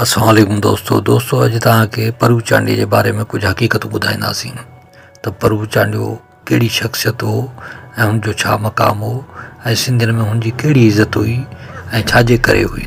अस्सलाम वालेकुम दोस्तों अॼु तव्हांखे परू चांडी जे बारे में कुछ हक़ीक़त ॿुधाईंदासीं त परू चांडियो कहिड़ी शख़्सियत हो ऐं हुनजो छा मक़ाम हो ऐं सिंधियुनि में हुनजी कहिड़ी इज़त हुई ऐं छाजे करे हुई।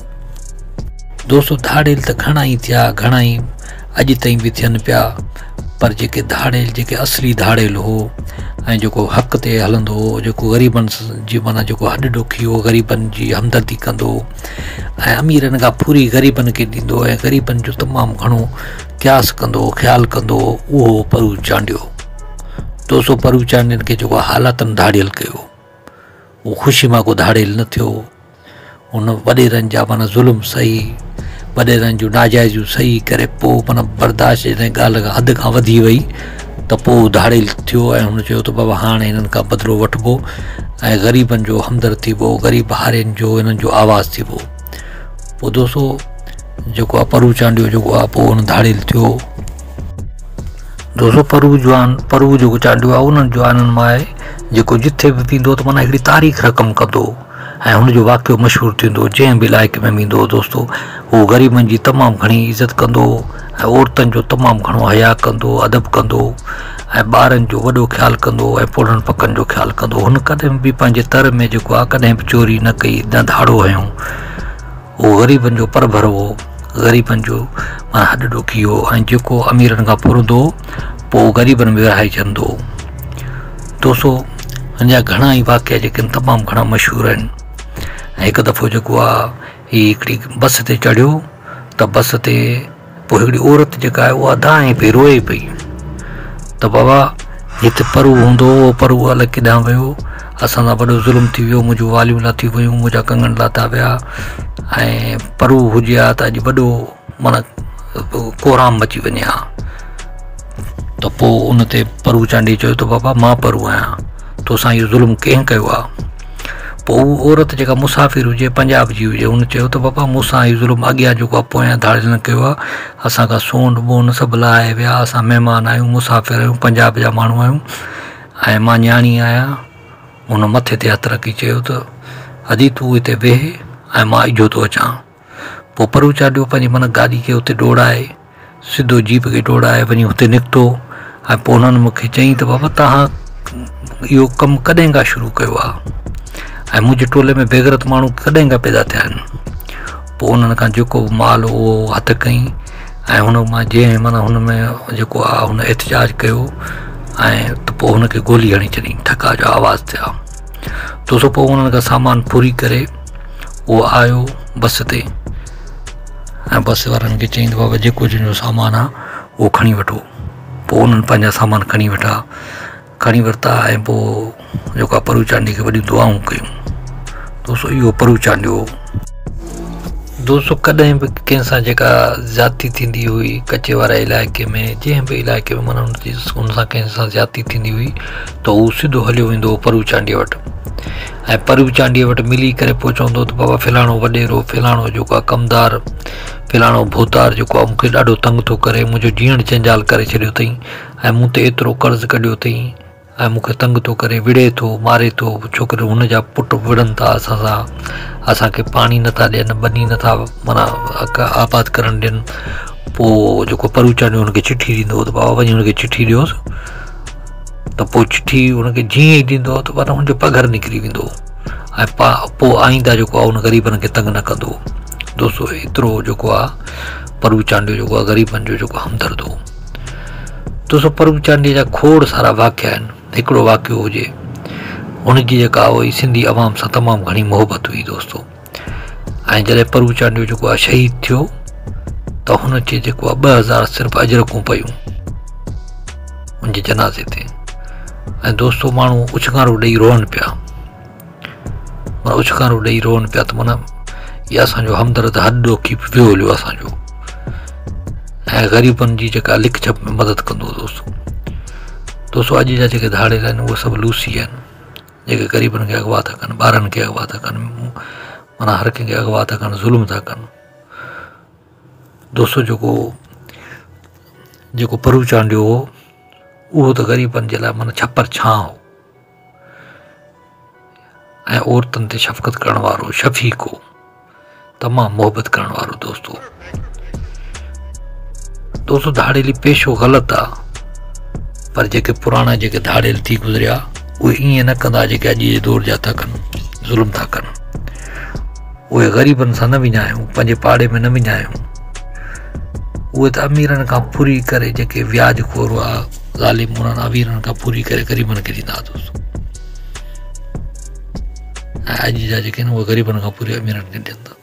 दोस्तों धाड़ेल त घणा ई थिया, घणा ई अॼु ताईं बि थियनि पिया, पर जेके धाड़ेल जेके असली धाड़ेल हो ऐं जेको हक़ ते हलंदो हो, जेको ग़रीबनि जी माना जेको हॾ ॾोखी हो, ग़रीबनि जी हमदर्दी कंदो ऐं अमीरनि खां पूरी ग़रीबनि खे ॾींदो ऐं ग़रीबनि जो तमामु घणो क़यास कंदो, ख़्यालु कंदो, उहो परू चांडियो। दोस्तों परू चांडियनि खे जेको हालातनि धाड़ियल कयो, उहो ख़ुशी मां को धाड़ेल न थियो। हुन वॾेरनि जा माना ज़ुल्म सही, वॾेरनि जूं नाजाइज़ियूं सही करे पोइ माना बर्दाश्त जॾहिं ॻाल्हि हद खां वधी वई त पोइ धाड़ेल थियो ऐं हुन चयो त बाबा हाणे हिननि खां बदिलो वठिबो ऐं ग़रीबनि जो हमदर्द थिबो, ग़रीब हारियुनि जो हिननि जो आवाज़ु थिबो। पोइ दोस्तों जेको आहे परू चांडियो जेको आहे पोइ हुन धाड़ेल थियो। दोस्तों परू जेको चांडियो आहे उन्हनि जवाननि मां आहे जेको जिथे बि वेंदो त माना हिकिड़ी तारीख़ रक़म कंदो ऐं हुनजो वाक़ियो मशहूरु थींदो। जंहिं बि इलाइक़े में वेंदो दोस्तों उहो ग़रीबनि जी तमामु घणी इज़त कंदो ऐं औरतुनि जो तमामु घणो हया कंदो, अदब कंदो ऐं ॿारनि जो वॾो ख़्यालु कंदो ऐं पुरनि पकनि जो ख़्यालु कंदो। हुन कॾहिं बि पंहिंजे तर में जेको आहे कॾहिं बि चोरी न कई, न धाड़ो हयूं। उहो ग़रीबनि जो परभर हो, ग़रीबनि जो माना हॾ ॾोखी हो ऐं जेको अमीरनि खां पुरंदो पोइ ग़रीबनि में विराइजंदो। दोस्तों हिनजा घणा ई वाक़िया जेके आहिनि तमामु घणा मशहूरु आहिनि। ऐं हिकु दफ़ो जेको आहे हीअ हिकिड़ी बस ते चढ़ियो त बस ते पोइ हिकिड़ी औरत जेका आहे उहा दाएं पई रोए पई त बाबा जिते परू हूंदो उहो परू अलॻि केॾांहुं वियो, असां सां वॾो ज़ुल्म थी वियो, मुंहिंजूं वालियूं लाथियूं वियूं, मुंहिंजा कंगण लाथा विया ऐं परू हुजे हा त अॼु वॾो माना कोराम मची वञे हा। त पोइ उन ते परू चांडी चयो त बाबा मां परू आहियां, तोसां इहो ज़ुल्म कंहिं कयो आहे। पोइ उहा औरत जेका मुसाफ़िर हुजे, पंजाब जी हुजे, हुन चयो त बाबा मूंसां इहो ज़ुल्म अॻियां जेको आहे पोयां धाड़ेल न कयो आहे, असांखां सोन बोन सभु लाहे विया, असां महिमान आहियूं, मुसाफ़िर आहियूं, पंजाब जा माण्हू आहियूं ऐं मां न्याणी आहियां। हुन मथे ते हथु रखी चयो त अजी तूं हिते वेह ऐं मां इजो थो अचां। पोइ परू चांडियो पंहिंजी माना गाॾी खे हुते दौड़ाए, सिधो जीप खे दौड़ाए वञी हुते निकितो ऐं पोइ हुननि मूंखे चयईं त बाबा तव्हां इहो कमु कॾहिं खां शुरू कयो आहे ऐं मुंहिंजे टोले में बेग़ैरत माण्हू कॾहिं खां पैदा थिया आहिनि। पोइ उन्हनि खां जेको माल उहो हथु कयईं ऐं हुन मां जंहिं माना हुन में जेको आहे हुन एहतजाज कयो ऐं त पोइ हुनखे गोली हणी छॾियईं, ठका जा आवाज़ थिया। दोस्तों पोइ उन्हनि खां सामान फुरी करे उहो आयो बस ते ऐं बस वारनि खे चयईं त बाबा जेको जंहिंजो सामान आहे उहो खणी वठो। पोइ उन्हनि पंहिंजा सामान खणी वरिता ऐं पोइ जेको आहे परू चांडी खे वॾियूं दुआऊं कयूं। दोस्तों इहो परू चांडियो। दोस्तों कॾहिं बि कंहिंसां जेका ज़्यादती थींदी हुई कचे वारा इलाइक़े में, जंहिं बि इलाइक़े में माना हुन सां कंहिंसां ज़्यादती थींदी हुई त हू सिधो हलियो वेंदो हो परू चांडीअ वटि ऐं परू चांडीअ वटि मिली करे पोइ चवंदो त बाबा फलाणो वॾेरो, फलाणो जेको आहे कमदार, फलाणो भोतार जेको आहे मूंखे ॾाढो तंग थो करे, मुंहिंजो जीअण जंजाल करे छॾियो अथई ऐं मूं ते एतिरो कर्ज़ु कढियो अथई ऐं मूंखे तंग थो करे, विड़े थो, मारे थो। छोकिरो हुनजा पुट विड़नि था असां सां, असांखे पाणी नथा ॾियनि, बनी नथा माना आबाद करणु ॾियनि। पोइ जेको परू चांडियो हुनखे चिठी ॾींदो हो त बाबा वञी हुनखे चिठी ॾियोसि त पोइ चिठी हुनखे जीअं ई ॾींदो त माना हुनजो पघर निकिरी वेंदो ऐं पोइ आईंदा जेको आहे हुन ग़रीबनि खे तंग न कंदो। दोस्तों एतिरो जेको आहे परू चांडियो जेको आहे ग़रीबनि जो जेको हमदर्द हो। दोस्तों परू चांडीअ जा खोड़ सारा वाक़िया आहिनि। हिकिड़ो वाक़ियो हुजे, हुनजी जेका हुई सिंधी अवाम सां तमामु घणी मोहबत हुई दोस्तों। ऐं जॾहिं परू चांडियो जेको आहे शहीद थियो त हुनखे जेको आहे 2000 सिर्फ़ु अजरकूं पयूं हुनजे जनाज़े ते ऐं दोस्तों माण्हू उछिगारूं ॾेई रोअनि पिया, माना उछिगारूं ॾेई रोअनि पिया त माना इहा असांजो हमदर्द हॾ ॾोखी वियो हलियो असांजो ऐं ग़रीबनि जी जेका लिख छप में मदद कंदो। दोस्तों अॼु जा जेके धाड़ेल आहिनि उहे सभु लूसी आहिनि, जेके ग़रीबनि खे अॻवा था कनि, ॿारनि खे अॻवा था कनि, माना हर कंहिंखे अॻवा था कनि, ज़ुल्म था कनि। दोस्तों जेको परू चांडियो हो उहो त ग़रीबनि जे लाइ माना छपर छां हो ऐं औरतुनि ते शफ़क़त करण वारो शफ़ीक़ हो। तमामु मोहबत करण वारो दोस्तों। दोस्तों धाड़ेली पेशो ग़लति आहे, पर जेके पुराणा जेके धाड़ेल थी गुज़रिया उहे ईअं न कंदा जेके अॼु जे दौर जा था कनि, ज़ुल्म था कनि। उहे ग़रीबनि सां न विञायूं, पंहिंजे पाड़े में न विञायूं। उहे त अमीरनि खां पूरी करे जेके व्याज खोर आहे ज़ालिम उन्हनि अमीरनि खां पूरी करे ग़रीबनि खे ॾींदा दोस्तों। ऐं अॼु जा जेके आहिनि उहे ग़रीबनि खां पूरी अमीरनि खे ॾींदा।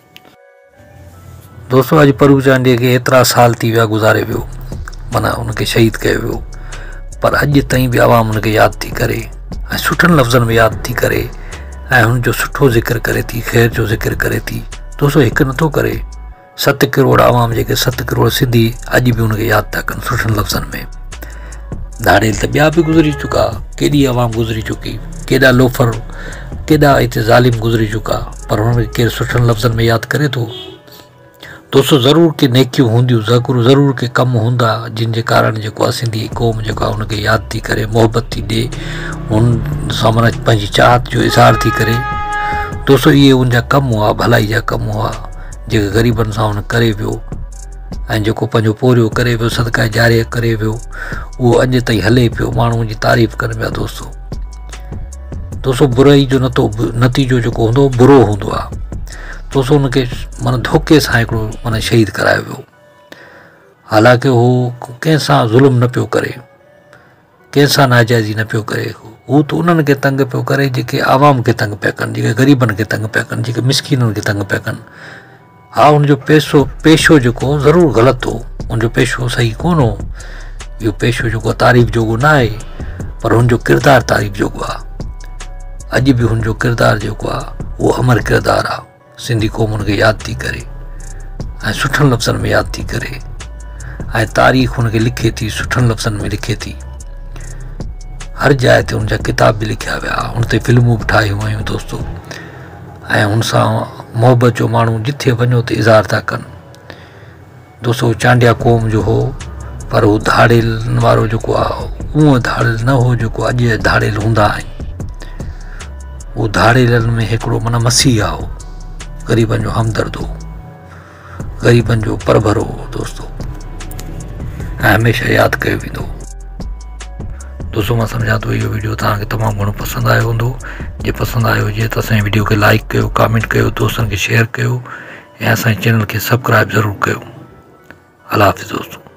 दोस्तों अॼु परू चांडीअ खे एतिरा साल थी विया गुज़ारे वियो, माना उनखे शहीद कयो वियो, पर अॼु ताईं बि आवाम उनखे यादि थी करे ऐं सुठनि लफ़्ज़नि में यादि थी करे ऐं हुनजो सुठो ज़िक्र करे थी, ख़ैर जो ज़िक्र करे थी। दोस्तों हिकु नथो करे, 7 करोड़ आवाम जेके 7 करोड़ सिंधी अॼु बि उनखे यादि था कनि सुठनि लफ़्ज़नि में। धाड़ेल त ॿिया बि गुज़री चुका, केॾी आवाम गुज़री चुकी, केॾा लोफर, केॾा हिते ज़ालिम गुज़री चुका, पर हुनखे केरु सुठनि लफ़्ज़नि में यादि करे थो। दोस्तों ज़रूर के नेकियूं हूंदियूं, ज़रूर के कम हूंदा जिन जे कारण जेको आहे सिंधी क़ौम जेको आहे हुनखे यादि थी करे, मोहबत थी ॾिए, हुन सां माना पंहिंजी चाहत जो इज़हार थी करे। दोस्तों इहे उनजा कम हुआ, भलाई जा कम हुआ जेके ग़रीबनि सां हुन करे वियो ऐं जेको पंहिंजो पोरियो करे वियो, सदका जारिया करे वियो, उहो अॼु ताईं हले पियो, माण्हू उनजी तारीफ़ कनि पिया दोस्तों बुराई जो नतीजो जेको हूंदो बुरो हूंदो आहे दोस्तों। उनखे माना धोखे सां हिकिड़ो माना शहीद करायो वियो, हालांकि हू कंहिंसां ज़ुल्म न पियो करे, कंहिंसां नाजाइज़ी न पियो करे, हू त उन्हनि खे तंग पियो करे जेके आवाम खे तंग पिया कनि, जेके ग़रीबनि खे तंग पिया कनि, जेके मिसकीननि खे तंग पिया कनि। हा हुनजो पेशो जेको ज़रूरु ग़लति हो, हुनजो पेशो सही कोन हो, इहो पेशो जेको तारीफ़ जोॻो न आहे, पर हुनजो किरदारु तारीफ़ जोॻो आहे। अॼु बि हुनजो किरदारु जेको आहे उहो अमर किरदारु आहे, सिंधी क़ौम हुनखे यादि थी करे ऐं सुठनि लफ़्ज़नि में यादि थी करे ऐं तारीख़ हुनखे लिखे थी, सुठनि लफ़्ज़नि में लिखे थी। हर जाइ ते हुनजा किताब बि लिखिया विया, हुन ते फिल्मूं बि ठाहियूं आहियूं दोस्तों, ऐं हुन सां मोहबत जो माण्हू जिथे वञो त इज़हार था कनि। दोस्तों चांडिया क़ौम जो हो, पर हू धाड़ेल वारो जेको आहे उहो धाड़ेल न हो जेको अॼु जा धाड़ेल हूंदा आहिनि। उहो धाड़ेलनि में हिकिड़ो माना मसीहा हो, ग़रीबनि जो हमदर्द हो, ग़रीबनि जो परभर हो दोस्तों, ऐं हमेशह यादि कयो वेंदो। दोस्तों मां सम्झां थो इहो वीडियो तव्हांखे तमामु घणो पसंदि आयो हूंदो। जे पसंदि आयो हुजे त असांजे वीडियो खे लाइक कयो, कमेंट कयो, दोस्तनि खे शेयर कयो ऐं असांजे चैनल खे सब्सक्राइब ज़रूरु कयो। अल्लाह हाफ़िज़ दोस्तों।